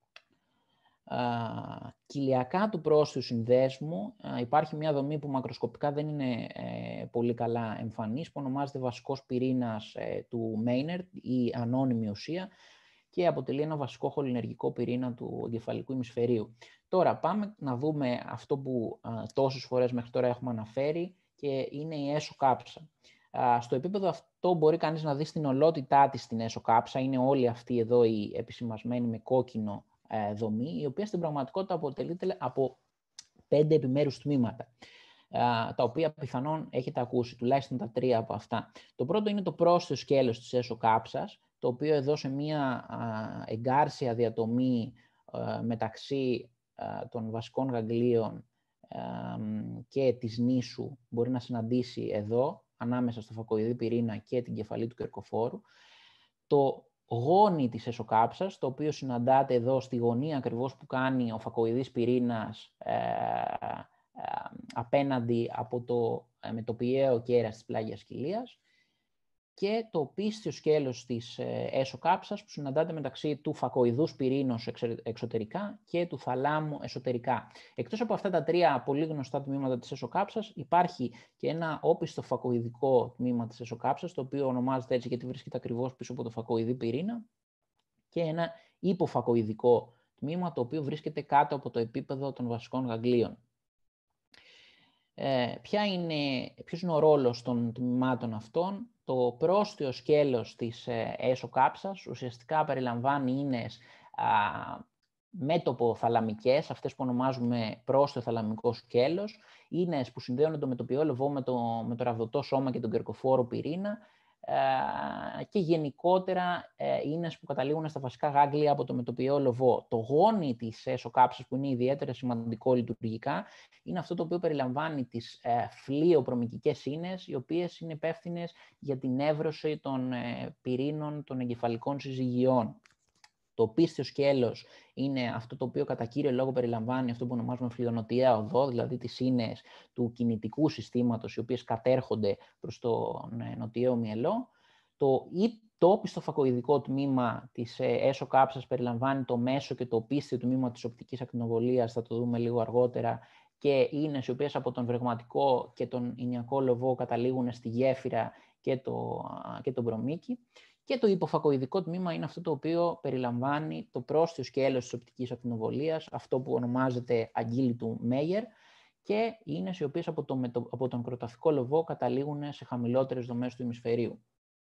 Uh, κοιλιακά του πρόσθετου συνδέσμου uh, υπάρχει μια δομή που μακροσκοπικά δεν είναι ε, πολύ καλά εμφανής, που ονομάζεται βασικός πυρήνας ε, του Μέινερτ ή ανώνυμη ουσία και αποτελεί ένα βασικό χολινεργικό πυρήνα του εγκεφαλικού ημισφαιρίου. Τώρα πάμε να δούμε αυτό που uh, τόσες φορές μέχρι τώρα έχουμε αναφέρει, και είναι η έσω κάψα. Uh, στο επίπεδο αυτό μπορεί κανείς να δει στην ολότητά της την έσω κάψα, είναι όλοι αυτοί εδώ οι επισημασμένοι με κόκκινο δομή, η οποία στην πραγματικότητα αποτελείται από πέντε επιμέρους τμήματα, τα οποία πιθανόν έχετε ακούσει, τουλάχιστον τα τρία από αυτά. Το πρώτο είναι το πρόσθετο σκέλος της έσω κάψας, το οποίο εδώ σε μία εγκάρσια διατομή μεταξύ των βασικών γαγγλίων και της νήσου μπορεί να συναντήσει εδώ, ανάμεσα στο φακοειδή πυρήνα και την κεφαλή του κερκοφόρου. Το γόνι της έσω-κάψας, το οποίο συναντάται εδώ στη γωνία ακριβώς που κάνει ο φακοειδής πυρήνας ε, ε, απέναντι από το ε, μετωπιαίο κέρας της πλάγιας κοιλίας, και το πίστιο σκέλος της ε, έσω-κάψας που συναντάται μεταξύ του φακοειδούς πυρήνος εξωτερικά και του θαλάμου εσωτερικά. Εκτός από αυτά τα τρία πολύ γνωστά τμήματα της έσω-κάψας, υπάρχει και ένα όπιστο φακοειδικό τμήμα της έσω-κάψας, το οποίο ονομάζεται έτσι γιατί βρίσκεται ακριβώς πίσω από το φακοειδή πυρήνα, και ένα υποφακοειδικό τμήμα, το οποίο βρίσκεται κάτω από το επίπεδο των βασικών γαγγλίων. Ε, ποια είναι, ποιος είναι ο ρόλος των τμήματων αυτών? Το πρόσθετο σκέλος της ε, έσω κάψας ουσιαστικά περιλαμβάνει ίνες α, μέτωπο θαλαμικές, αυτές που ονομάζουμε πρόσθετο θαλαμικό σκέλος, ίνες που συνδέουν το μετωπιαίο λοβό με το, με το ραβδοτό σώμα και τον κερκοφόρο πυρήνα, και γενικότερα ίνες που καταλήγουν στα βασικά γάγγλια από το μετωπιαίο λοβό. Το γόνι της έσω κάψας, που είναι ιδιαίτερα σημαντικό λειτουργικά, είναι αυτό το οποίο περιλαμβάνει τις φλοιοπρομικικές ίνες, οι οποίες είναι υπεύθυνες για την εύρωση των πυρήνων των εγκεφαλικών συζυγιών. Το πίστιο σκέλος είναι αυτό το οποίο κατά κύριο λόγο περιλαμβάνει αυτό που ονομάζουμε φλοιονοτιαία οδό, δηλαδή τις ίνες του κινητικού συστήματος, οι οποίες κατέρχονται προς το νοτιαίο μυελό. Το, το όπιστο φακοειδικό τμήμα της έσω κάψας περιλαμβάνει το μέσο και το πίστιο τμήμα της οπτικής ακτινοβολίας, θα το δούμε λίγο αργότερα, και ίνες οι οποίες από τον βρεγματικό και τον ηνιακό λοβό καταλήγουν στη γέφυρα και, το, και τον μπρομίκι. Και το υποφακοειδικό τμήμα είναι αυτό το οποίο περιλαμβάνει το πρόσθετο σκέλος της οπτικής ακτινοβολίας, αυτό που ονομάζεται αγκύλη του Μέιερ, και ίνες οι οποίες από, το, από τον κροταφικό λοβό καταλήγουν σε χαμηλότερες δομές του ημισφαιρίου.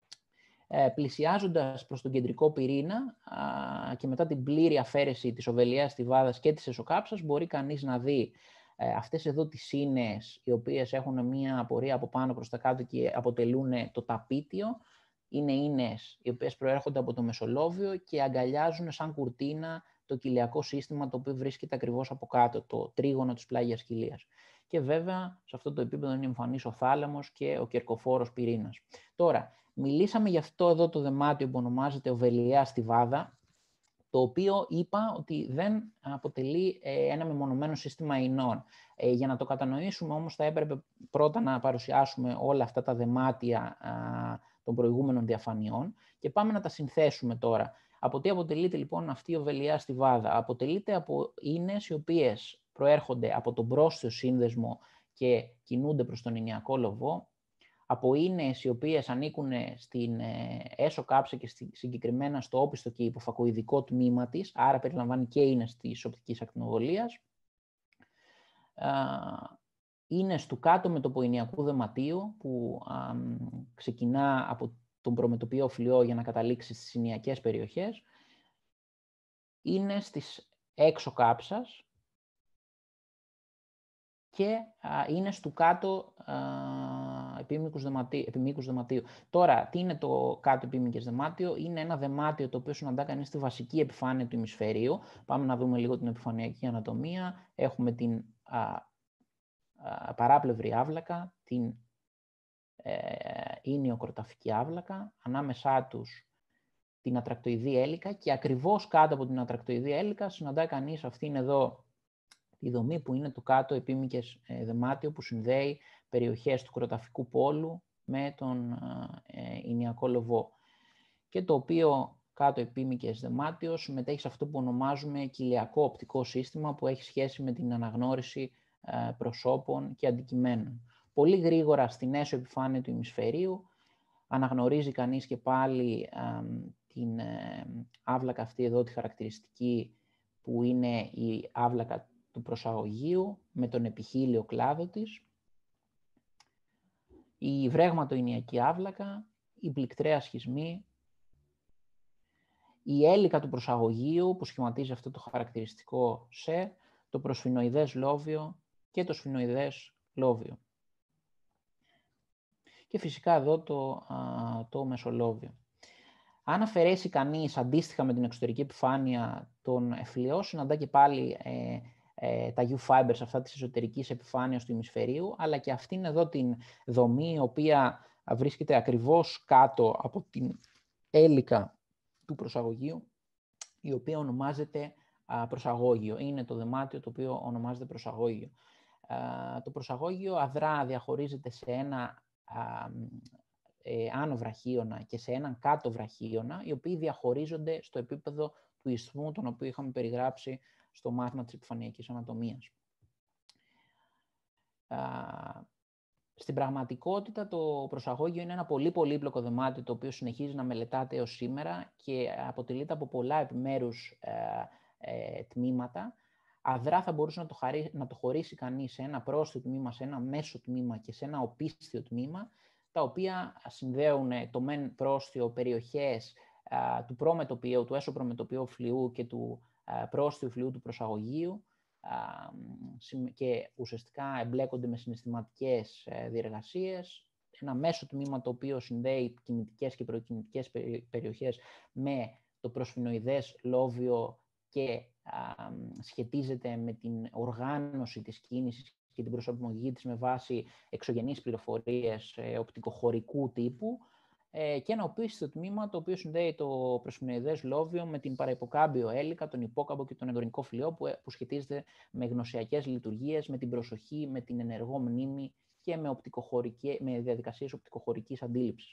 Ε, πλησιάζοντας προς τον κεντρικό πυρήνα α, και μετά την πλήρη αφαίρεση της οβελιαίας στιβάδας και της εσωκάψας, μπορεί κανείς να δει ε, αυτές εδώ τις ίνες, οι οποίες έχουν μία απορία από πάνω προς τα κάτω και αποτελούν το ταπίτιο. Είναι ίνες οι οποίες προέρχονται από το μεσολόβιο και αγκαλιάζουν σαν κουρτίνα το κοιλιακό σύστημα, το οποίο βρίσκεται ακριβώς από κάτω, το τρίγωνο της πλάγιας κοιλίας. Και βέβαια, σε αυτό το επίπεδο είναι εμφανής ο θάλαμος και ο κερκοφόρος πυρήνας. Τώρα, μιλήσαμε για αυτό εδώ το δεμάτιο που ονομάζεται οβελιαία στιβάδα, το οποίο είπα ότι δεν αποτελεί ε, ένα μεμονωμένο σύστημα ινών. Ε, για να το κατανοήσουμε όμως θα έπρεπε πρώτα να παρουσιάσουμε όλα αυτά τα δεμάτια α, των προηγούμενων διαφανειών και πάμε να τα συνθέσουμε τώρα. Από τι αποτελείται λοιπόν αυτή η οβελιαία στιβάδα? Αποτελείται από ίνες οι οποίες προέρχονται από τον πρόσθετο σύνδεσμο και κινούνται προς τον ηνιακό λοβό, από ίνες οι οποίες ανήκουν στην έσω κάψα και συγκεκριμένα στο όπιστο και υποφακοειδικό τμήμα της, άρα περιλαμβάνει και ίνες της οπτικής ακτινοβολίας, είναι στου κάτω μετωποηνιακού δεματίου, που α, ξεκινά από τον προμετωπιαίο φλοιό για να καταλήξει στις ηνιακές περιοχές. Είναι στις έξω κάψας και α, είναι στου κάτω α, επίμικους δεματίου, επιμήκους δεματίου. Τώρα, τι είναι το κάτω επίμικες δεμάτιο? Είναι ένα δεμάτιο το οποίο συναντά κανείς στη βασική επιφάνεια του ημισφαιρίου. Πάμε να δούμε λίγο την επιφανειακή ανατομία. Έχουμε την α, α, παράπλευρη άβλακα, την ε, ήνιο-κροταφική άβλακα, ανάμεσά τους την ατρακτοειδή έλικα και ακριβώς κάτω από την ατρακτοειδή έλικα συναντά κανείς αυτήν εδώ τη δομή που είναι το κάτω επίμικες ε, δεμάτιο που συνδέει περιοχές του κροταφικού πόλου με τον ε, ηνιακό λοβό και το οποίο κάτω επίμικες δεμάτιο συμμετέχει σε αυτό που ονομάζουμε κοιλιακό οπτικό σύστημα που έχει σχέση με την αναγνώριση ε, προσώπων και αντικειμένων. Πολύ γρήγορα στην έσω επιφάνεια του ημισφαιρίου αναγνωρίζει κανείς και πάλι ε, την ε, άβλακα αυτή εδώ, τη χαρακτηριστική που είναι η άβλακα του προσαγωγείου με τον επιχείλιο κλάδο της, η βρέγματο-ηνιακή άβλακα, η πληκτραία σχισμή, η έλικα του προσαγωγείου που σχηματίζει αυτό το χαρακτηριστικό σε, το προσφινοειδές λόβιο και το σφινοειδές λόβιο. Και φυσικά εδώ το, α, το μεσολόβιο. Αν αφαιρέσει κανείς αντίστοιχα με την εξωτερική επιφάνεια των εφλοιών, συναντά και πάλι ε, ε, τα U-fibers, αυτά της εσωτερικής επιφάνειας του ημισφαιρίου, αλλά και αυτήν εδώ την δομή, η οποία βρίσκεται ακριβώς κάτω από την έλικα του προσαγωγείου, η οποία ονομάζεται α, προσαγώγιο. Είναι το δεμάτιο το οποίο ονομάζεται προσαγώγιο. Α, το προσαγώγιο αδρά διαχωρίζεται σε ένα α, ε, άνω βραχίωνα και σε έναν κάτω βραχίωνα, οι οποίοι διαχωρίζονται στο επίπεδο του ισθμού, τον οποίο είχαμε περιγράψει στο μάθημα της επιφανειακής ανατομίας. Α, στην πραγματικότητα, το προσαγώγιο είναι ένα πολύ πολύπλοκο δεμάτιο, το οποίο συνεχίζει να μελετάται έως σήμερα και αποτελείται από πολλά επιμέρους ε, ε, τμήματα. Αδρά θα μπορούσε να το, χαρί, να το χωρίσει κανείς σε ένα πρόσθετο τμήμα, σε ένα μέσο τμήμα και σε ένα οπίστιο τμήμα, τα οποία συνδέουν το μεν πρόσθετο περιοχές α, του προμετωπιαίου, του έσω προμετωπιαίου φλοιού και του α, πρόσθετου φλοιού του προσαγωγείου α, και ουσιαστικά εμπλέκονται με συναισθηματικές ε, διεργασίες. Ένα μέσο τμήμα το οποίο συνδέει κινητικές και προκινητικές περιοχές με το προσφινοειδές λόβιο και α, σχετίζεται με την οργάνωση της κίνησης και την προσαρμογή της με βάση εξωγενείς πληροφορίες ε, οπτικοχωρικού τύπου ε, και ένα οπίστιο τμήμα το οποίο συνδέει το προσφινοειδές λόβιο με την παραϋποκάμπιο έλικα, τον υπόκαμπο και τον ενδορικό φλοιό που, που σχετίζεται με γνωσιακές λειτουργίες, με την προσοχή, με την ενεργό μνήμη και με, με διαδικασίες οπτικοχωρικής αντίληψης.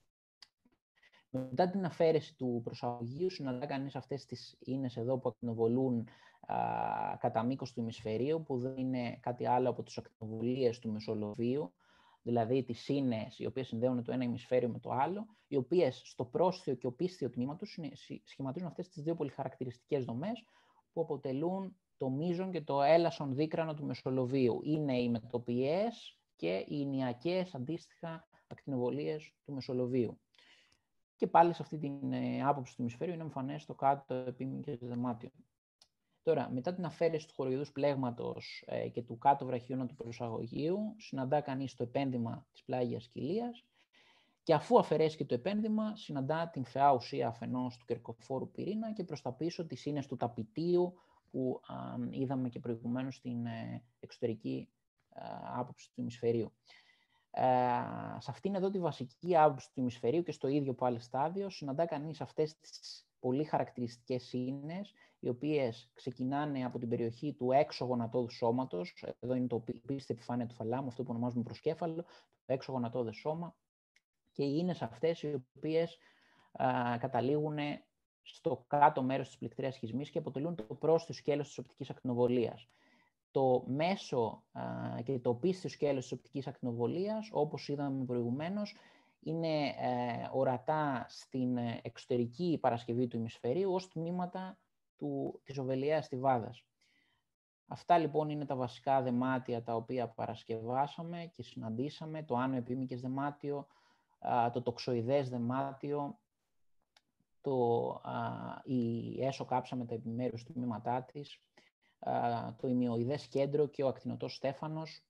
Μετά την αφαίρεση του προσαγωγείου, συναντά κανείς αυτές τις ίνες εδώ που ακτινοβολούν α, κατά μήκος του ημισφαιρίου, που δεν είναι κάτι άλλο από τις ακτινοβολίες του μεσολοβείου, δηλαδή τις ίνες οι οποίες συνδέουν το ένα ημισφαίριο με το άλλο, οι οποίες στο πρόσθετο και οπίστιο τμήμα τους σχηματίζουν αυτές τις δύο πολύ χαρακτηριστικές δομές που αποτελούν το μείζον και το έλασον δίκρανο του μεσολοβείου. Είναι οι μετωπιές και οι ηνιακές αντίστοιχα ακτινοβολίες του μεσολοβείου. Και πάλι σε αυτή την ε, άποψη του ημισφαίριου είναι εμφανές το κάτω επίμικες δεμάτιο. Τώρα, μετά την αφαίρεση του χοροειδούς πλέγματος ε, και του κάτω βραχίωνα του προσαγωγείου, συναντά κανείς το επένδυμα της πλάγιας κοιλίας και αφού αφαιρέσει και το επένδυμα, συναντά την φαιά ουσία αφενός του κερκοφόρου πυρήνα και προς τα πίσω τις ίνες του ταπητίου που α, είδαμε και προηγουμένως στην ε, εξωτερική α, άποψη του ημισφαιρίου. Ε, σε αυτήν εδώ τη βασική άποψη του ημισφαιρίου και στο ίδιο πάλι στάδιο συναντά κανείς αυτές τις πολύ χαρακτηριστικές ίνες, οι οποίες ξεκινάνε από την περιοχή του έξω γονατώδου σώματος. Εδώ είναι το πίστη επιφάνεια του θαλάμου, αυτό που ονομάζουμε προσκέφαλο, το έξω γονατώδες σώμα, και οι ίνες αυτές οι οποίες α, καταλήγουν στο κάτω μέρος της πληκτρέας σχισμής και αποτελούν το πρόσθετο σκέλος της οπτικής ακτινοβολίας. Το μέσο α, και το οπίστιο σκέλος της οπτικής ακτινοβολίας, όπως είδαμε προηγουμένως, είναι ε, ορατά στην εξωτερική παρασκευή του ημισφαιρίου ως τμήματα του, της οβελιαίας στιβάδας. Αυτά λοιπόν είναι τα βασικά δεμάτια τα οποία παρασκευάσαμε και συναντήσαμε, το άνω επίμικες δεμάτιο, το τοξοειδές δεμάτιο, το, η έσω κάψα με τα επιμέρους τμήματά της, το ημιοειδές κέντρο και ο ακτινωτός στέφανος,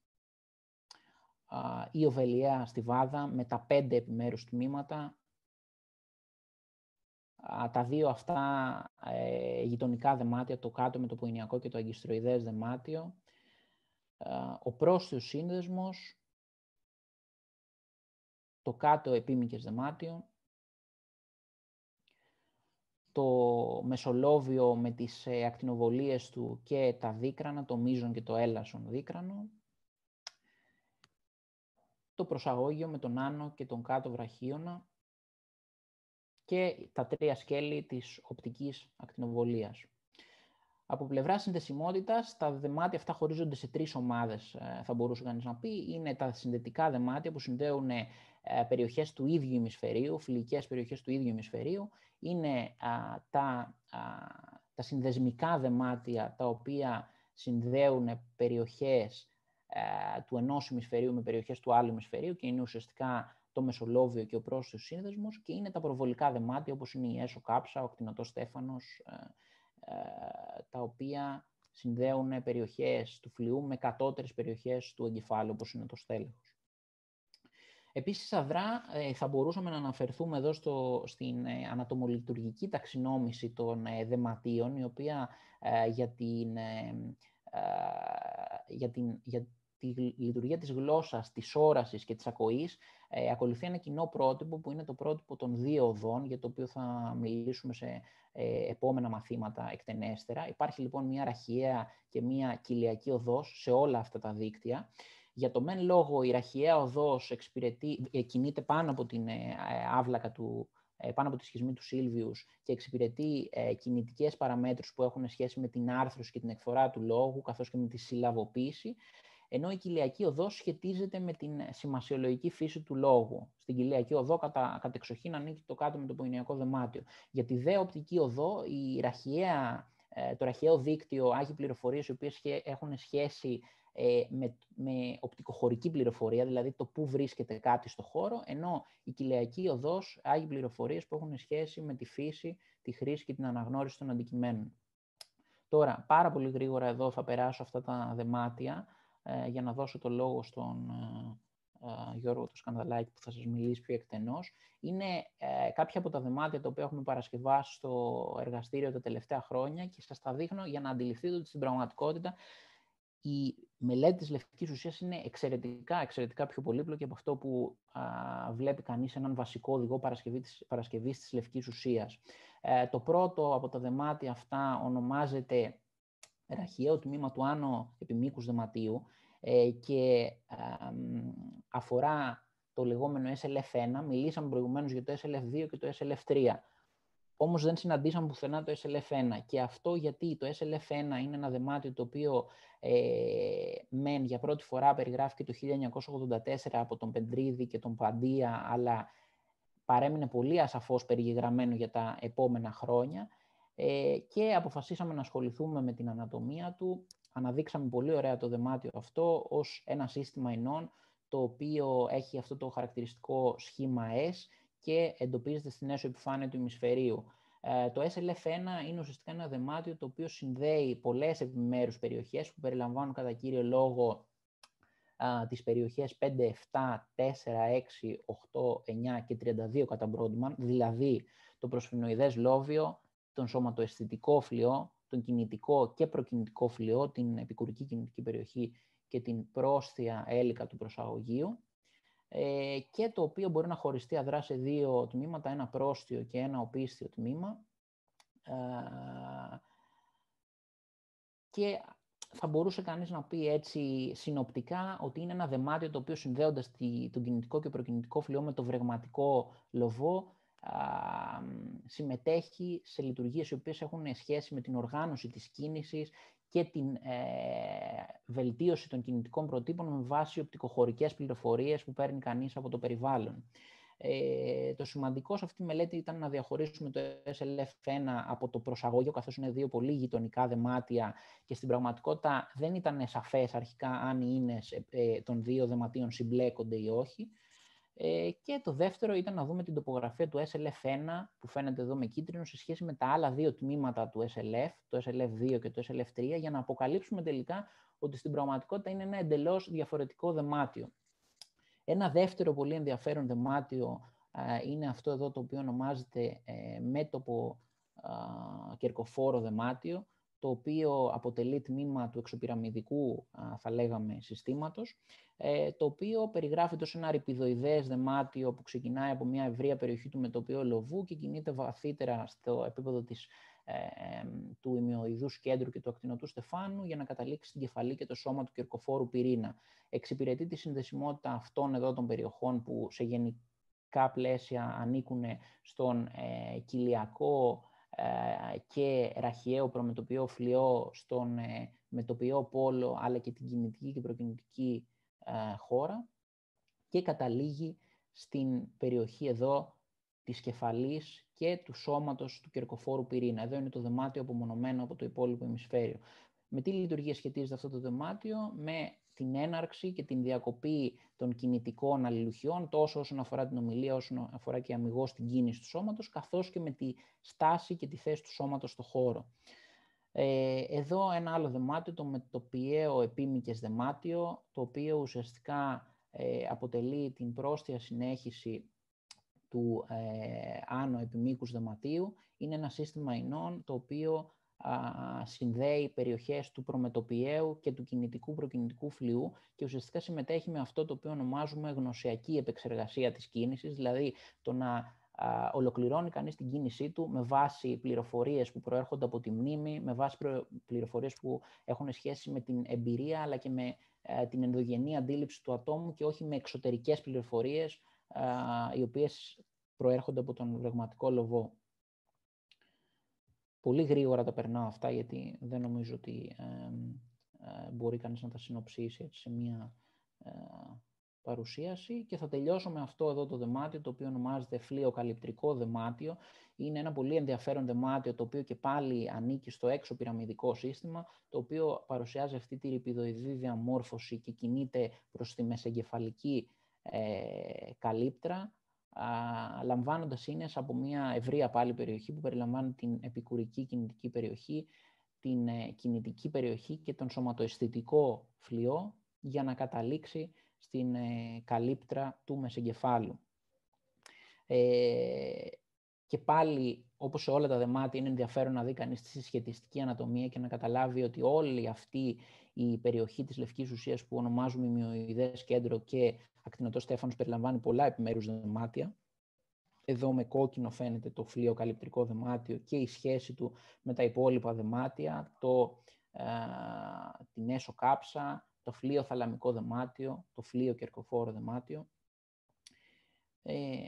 η οβελιαία στιβάδα με τα πέντε επιμέρους τμήματα, τα δύο αυτά ε, γειτονικά δεμάτια, το κάτω με το ποηνιακό και το αγκιστροειδές δεμάτιο, ο πρόσθετος σύνδεσμος, το κάτω επίμικες δεμάτιο, το μεσολόβιο με τις ε, ακτινοβολίες του και τα δίκρανα, το μείζον και το έλασον δίκρανο, το προσαγώγιο με τον άνω και τον κάτω βραχίωνα και τα τρία σκέλη της οπτικής ακτινοβολίας. Από πλευρά συνδεσιμότητας, τα δεμάτια αυτά χωρίζονται σε τρεις ομάδες, θα μπορούσε κανείς να πει. Είναι τα συνδετικά δεμάτια που συνδέουν ε, περιοχές του ίδιου ημισφαιρίου, φιλικές περιοχές του ίδιου ημισφαιρίου. Είναι α, τα, α, τα συνδεσμικά δεμάτια, τα οποία συνδέουν περιοχές α, του ενός ημισφαιρίου με περιοχές του άλλου ημισφαιρίου και είναι ουσιαστικά το μεσολόβιο και ο πρόσθετος σύνδεσμος, και είναι τα προβολικά δεμάτια, όπως είναι η έσω κάψα, ο ακτινωτός στέφανος, τα οποία συνδέουν περιοχές του φλοιού με κατώτερες περιοχές του εγκεφάλου, όπως είναι το στέλεχος. Επίσης, αδρά, θα μπορούσαμε να αναφερθούμε εδώ στο, στην ανατομολειτουργική ταξινόμηση των δεματίων, η οποία για την, για την, για τη λειτουργία της γλώσσας, της όρασης και της ακοής ε, ακολουθεί ένα κοινό πρότυπο που είναι το πρότυπο των δύο οδών, για το οποίο θα μιλήσουμε σε ε, επόμενα μαθήματα εκτενέστερα. Υπάρχει λοιπόν μια ραχιαία και μια κοιλιακή οδός σε όλα αυτά τα δίκτυα. Για το μεν λόγο η ραχιαία οδός εξυπηρετεί, ε, κινείται πάνω από την ε, άβλακα του, ε, πάνω από τη σχισμή του Σίλβιους και εξυπηρετεί ε, κινητικές παραμέτρους που έχουν σχέση με την άρθρωση και την εκφορά του λόγου, καθώς και με τη συλλαβοποίηση, ενώ η κοιλιακή οδός σχετίζεται με την σημασιολογική φύση του λόγου. Στην κοιλιακή οδό, κατά κατεξοχήν, ανήκει το κάτω με το ποηνιακό δεμάτιο. Για τη δε οπτική οδό, η ραχιαία, το ραχιαίο δίκτυο έχει πληροφορίες οι οποίες έχουν σχέση με, με οπτικοχωρική πληροφορία, δηλαδή το πού βρίσκεται κάτι στο χώρο, ενώ η κοιλιακή οδός έχει πληροφορίες που έχουν σχέση με τη φύση, τη χρήση και την αναγνώριση των αντικειμένων. Τώρα, πάρα πολύ γρήγορα εδώ θα περάσω αυτά τα δεμάτια, για να δώσω το λόγο στον uh, Γιώργο το Σκανδαλάκη που θα σας μιλήσει πιο εκτενώς. Είναι uh, κάποια από τα δεμάτια τα οποία έχουμε παρασκευάσει στο εργαστήριο τα τελευταία χρόνια και σας τα δείχνω για να αντιληφθείτε ότι στην πραγματικότητα η μελέτη της λευκής ουσίας είναι εξαιρετικά, εξαιρετικά πιο πολύπλοκη από αυτό που uh, βλέπει κανείς έναν βασικό οδηγό παρασκευής, παρασκευής της λευκής ουσίας. Uh, το πρώτο από τα δεμάτια αυτά ονομάζεται ραχιαίο τμήμα του άνω επιμήκους δεματίου ε, και ε, αφορά το λεγόμενο ες ελ εφ ένα. Μιλήσαμε προηγουμένως για το ες ελ εφ δύο και το ες ελ εφ τρία. Όμως δεν συναντήσαμε πουθενά το ες ελ εφ ένα. Και αυτό γιατί το ες ελ εφ ένα είναι ένα δεμάτιο το οποίο ε, μεν για πρώτη φορά περιγράφηκε το χίλια εννιακόσια ογδόντα τέσσερα από τον Πεντρίδη και τον Παντία, αλλά παρέμεινε πολύ ασαφώς περιγραμμένο για τα επόμενα χρόνια. Ε, και αποφασίσαμε να ασχοληθούμε με την ανατομία του. Αναδείξαμε πολύ ωραία το δεμάτιο αυτό ως ένα σύστημα ινών, το οποίο έχει αυτό το χαρακτηριστικό σχήμα S και εντοπίζεται στην έσω επιφάνεια του ημισφαιρίου. Ε, το ες ελ εφ ένα είναι ουσιαστικά ένα δεμάτιο το οποίο συνδέει πολλές επιμέρους περιοχές που περιλαμβάνουν κατά κύριο λόγο α, τις περιοχές πέντε, επτά, τέσσερα, έξι, οκτώ, εννιά και τριάντα δύο κατά Brodmann, δηλαδή το προσφυνοειδές λόβιο, τον σωματοαισθητικό φλοιό, τον κινητικό και προκινητικό φλοιό, την επικουρική κινητική περιοχή και την πρόσθεια έλικα του προσαγωγείου, ε, και το οποίο μπορεί να χωριστεί αδρά σε δύο τμήματα, ένα πρόστιο και ένα οπίστιο τμήμα. Ε, και θα μπορούσε κανείς να πει έτσι συνοπτικά ότι είναι ένα δεμάτιο το οποίο συνδέοντας τη, τον κινητικό και προκινητικό φλοιό με το βρεγματικό λοβό α, συμμετέχει σε λειτουργίες οι οποίες έχουν σχέση με την οργάνωση της κίνησης και την ε, βελτίωση των κινητικών προτύπων με βάση οπτικοχωρικές πληροφορίες που παίρνει κανείς από το περιβάλλον. Ε, το σημαντικό σε αυτή τη μελέτη ήταν να διαχωρίσουμε το ες ελ εφ ένα από το προσαγώγιο, καθώς είναι δύο πολύ γειτονικά δεμάτια και στην πραγματικότητα δεν ήταν σαφές αρχικά αν οι ίνες ε, των δύο δεματίων συμπλέκονται ή όχι. Ε, και το δεύτερο ήταν να δούμε την τοπογραφία του ες ελ εφ ένα, που φαίνεται εδώ με κίτρινο, σε σχέση με τα άλλα δύο τμήματα του ες ελ εφ, το ες ελ εφ δύο και το ες ελ εφ τρία, για να αποκαλύψουμε τελικά ότι στην πραγματικότητα είναι ένα εντελώς διαφορετικό δεμάτιο. Ένα δεύτερο πολύ ενδιαφέρον δεμάτιο α, είναι αυτό εδώ, το οποίο ονομάζεται ε, μέτωπο α, κερκοφόρο δεμάτιο, το οποίο αποτελεί τμήμα του εξωπυραμιδικού, α, θα λέγαμε, συστήματος, ε, το οποίο περιγράφεται ως ένα ρυπιδοειδές δεμάτιο που ξεκινάει από μια ευρεία περιοχή του μετωπίου λοβού και κινείται βαθύτερα στο επίπεδο της, ε, ε, του ημιοειδούς κέντρου και του ακτινωτού στεφάνου για να καταλήξει στην κεφαλή και το σώμα του κερκοφόρου πυρήνα. Εξυπηρετεί τη συνδεσιμότητα αυτών εδώ των περιοχών που σε γενικά πλαίσια ανήκουν στον ε, κοιλιακό ε, και ραχιαίο προμετωπιαίο φλοιό, στον ε, μετωπιαίο πόλο, αλλά και την κινητική και προκινητική ε, χώρα, και καταλήγει στην περιοχή εδώ της κεφαλής και του σώματος του κερκοφόρου πυρήνα. Εδώ είναι το δεμάτιο απομονωμένο από το υπόλοιπο ημισφαίριο. Με τι λειτουργία σχετίζεται αυτό το δεμάτιο? Με την έναρξη και την διακοπή των κινητικών αλληλουχιών, τόσο όσον αφορά την ομιλία, όσον αφορά και αμιγώς την κίνηση του σώματος, καθώς και με τη στάση και τη θέση του σώματος στο χώρο. Ε, εδώ ένα άλλο δεμάτιο, το μετωπιαίο επίμικες δεμάτιο, το οποίο ουσιαστικά ε, αποτελεί την πρόστια συνέχιση του ε, άνω επιμήκους δεματίου. Είναι ένα σύστημα ινών το οποίο α, συνδέει περιοχές του προμετωπιαίου και του κινητικού προκινητικού φλοιού και ουσιαστικά συμμετέχει με αυτό το οποίο ονομάζουμε γνωσιακή επεξεργασία της κίνησης, δηλαδή το να α, ολοκληρώνει κανείς την κίνησή του με βάση πληροφορίες που προέρχονται από τη μνήμη, με βάση πληροφορίες που έχουν σχέση με την εμπειρία αλλά και με α, την ενδογενή αντίληψη του ατόμου και όχι με εξωτερικές πληροφορίες Uh, οι οποίες προέρχονται από τον βρεγματικό λοβό. Πολύ γρήγορα τα περνάω αυτά, γιατί δεν νομίζω ότι ε, ε, μπορεί κανείς να τα συνοψίσει έτσι, σε μία ε, παρουσίαση. Και θα τελειώσω με αυτό εδώ το δεμάτιο, το οποίο ονομάζεται φλοιοκαλυπτρικό δεμάτιο. Είναι ένα πολύ ενδιαφέρον δεμάτιο, το οποίο και πάλι ανήκει στο έξω πυραμιδικό σύστημα, το οποίο παρουσιάζει αυτή τη ρυπιδοειδή διαμόρφωση και κινείται προς τη μεσεγκεφαλική Ε, καλύπτρα, α, λαμβάνοντας ίνες από μια ευρεία πάλι περιοχή που περιλαμβάνει την επικουρική κινητική περιοχή, την ε, κινητική περιοχή και τον σωματοαισθητικό φλοιό, για να καταλήξει στην ε, καλύπτρα του μεσεγκεφάλου. Ε, και πάλι, όπως σε όλα τα δεμάτια, είναι ενδιαφέρον να δει κανείς τη συσχετιστική ανατομία και να καταλάβει ότι όλη αυτή η περιοχή της λευκής ουσίας που ονομάζουμε ημιοειδές κέντρο και ακτινωτό στέφανος περιλαμβάνει πολλά επιμέρους δεμάτια. Εδώ με κόκκινο φαίνεται το φλοιοκαλυπτρικό δεμάτιο και η σχέση του με τα υπόλοιπα δεμάτια, το, ε, την έσω κάψα, το φλοιοθαλαμικό δεμάτιο, το φλοιοκερκοφόρο δεμάτιο. Ε,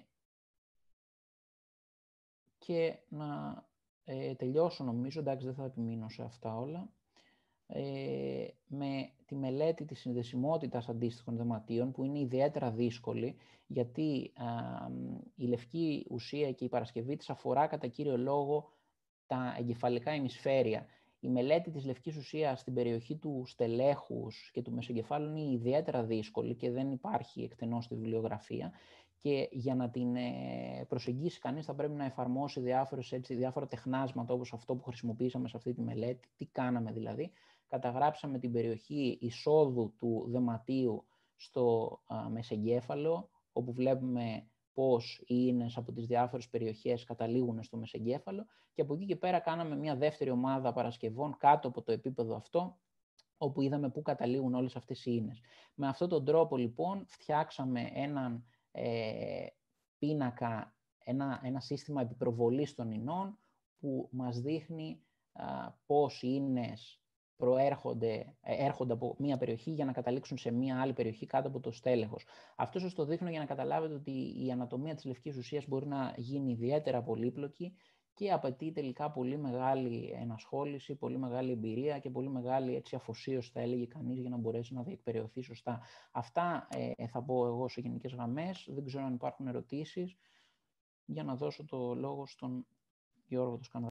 και να ε, τελειώσω νομίζω, εντάξει δεν θα επιμείνω σε αυτά όλα, ε, με τη μελέτη της συνδεσιμότητας αντίστοιχων δεματίων, που είναι ιδιαίτερα δύσκολη, γιατί α, η λευκή ουσία και η παρασκευή της αφορά κατά κύριο λόγο τα εγκεφαλικά ημισφαίρια. Η μελέτη της λευκής ουσίας στην περιοχή του στελέχους και του μεσογκεφάλου είναι ιδιαίτερα δύσκολη και δεν υπάρχει εκτενώς στη βιβλιογραφία. Και για να την προσεγγίσει κανείς θα πρέπει να εφαρμόσει διάφορες, έτσι, διάφορα τεχνάσματα, όπως αυτό που χρησιμοποίησαμε σε αυτή τη μελέτη. Τι κάναμε δηλαδή? Καταγράψαμε την περιοχή εισόδου του δεματίου στο α, μεσεγκέφαλο, όπου βλέπουμε πώς οι ίνες από τις διάφορες περιοχές καταλήγουν στο μεσεγκέφαλο, και από εκεί και πέρα κάναμε μια δεύτερη ομάδα παρασκευών κάτω από το επίπεδο αυτό, όπου είδαμε πού καταλήγουν όλες αυτές οι ίνες. Με αυτόν τον τρόπο λοιπόν φτιάξαμε έναν ε, πίνακα, ένα, ένα σύστημα επιπροβολής των ινών, που μας δείχνει α, πώς οι ίνες προέρχονται, έρχονται από μία περιοχή για να καταλήξουν σε μία άλλη περιοχή κάτω από το στέλεχος. Αυτό σας το δείχνω για να καταλάβετε ότι η ανατομία της λευκής ουσίας μπορεί να γίνει ιδιαίτερα πολύπλοκη και απαιτεί τελικά πολύ μεγάλη ενασχόληση, πολύ μεγάλη εμπειρία και πολύ μεγάλη έτσι, αφοσίωση, θα έλεγε κανείς, για να μπορέσει να διεκπεραιωθεί σωστά. Αυτά ε, θα πω εγώ σε γενικές γραμμές. Δεν ξέρω αν υπάρχουν ερωτήσεις, για να δώσω το λόγο στον Γιώργο του Σκανδαλάκη.